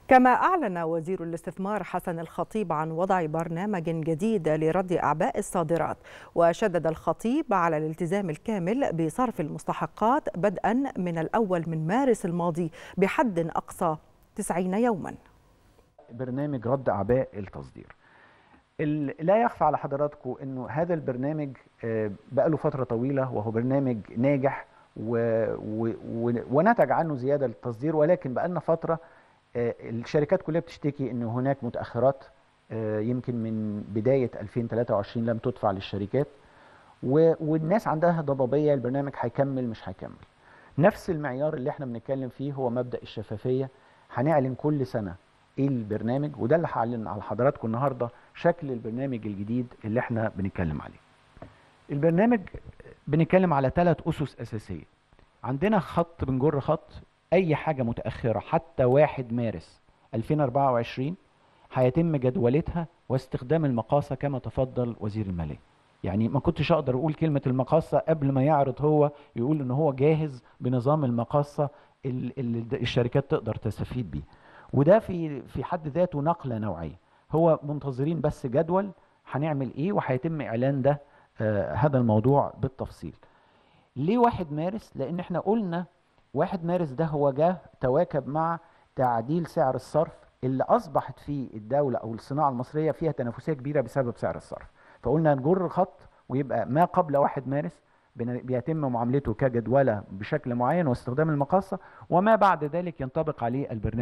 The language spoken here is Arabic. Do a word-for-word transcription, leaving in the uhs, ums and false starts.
كما أعلن وزير الاستثمار حسن الخطيب عن وضع برنامج جديد لرد أعباء الصادرات، وشدد الخطيب على الالتزام الكامل بصرف المستحقات بدءا من الأول من مارس الماضي بحد أقصى تسعين يوما. برنامج رد أعباء التصدير، لا يخفى على حضراتكم أنه هذا البرنامج بقاله فترة طويلة وهو برنامج ناجح و... و... ونتج عنه زيادة للتصدير، ولكن بقالنا فترة الشركات كلها بتشتكي أن هناك متأخرات يمكن من بداية ألفين وثلاثة وعشرين لم تدفع للشركات، والناس عندها ضبابية البرنامج هيكمل مش هيكمل. نفس المعيار اللي احنا بنتكلم فيه هو مبدأ الشفافية. هنعلن كل سنة ايه البرنامج، وده اللي هعلن على حضراتكم النهارده شكل البرنامج الجديد اللي احنا بنتكلم عليه. البرنامج بنتكلم على ثلاث أسس أساسية. عندنا خط بنجر خط أي حاجة متأخرة حتى واحد مارس ألفين وأربعة وعشرين هيتم جدولتها واستخدام المقاصة كما تفضل وزير المالية. يعني ما كنتش أقدر أقول كلمة المقاصة قبل ما يعرض هو يقول إن هو جاهز بنظام المقاصة اللي الشركات تقدر تستفيد بيه، وده في في حد ذاته نقلة نوعية. هو منتظرين بس جدول هنعمل إيه، وهيتم إعلان ده آه هذا الموضوع بالتفصيل. ليه واحد مارس؟ لأن احنا قلنا واحد مارس ده هو جه تواكب مع تعديل سعر الصرف اللي أصبحت فيه الدولة أو الصناعة المصرية فيها تنافسية كبيرة بسبب سعر الصرف، فقلنا نجر خط ويبقى ما قبل واحد مارس بيتم معاملته كجدولة بشكل معين واستخدام المقاصة، وما بعد ذلك ينطبق عليه البرنامج.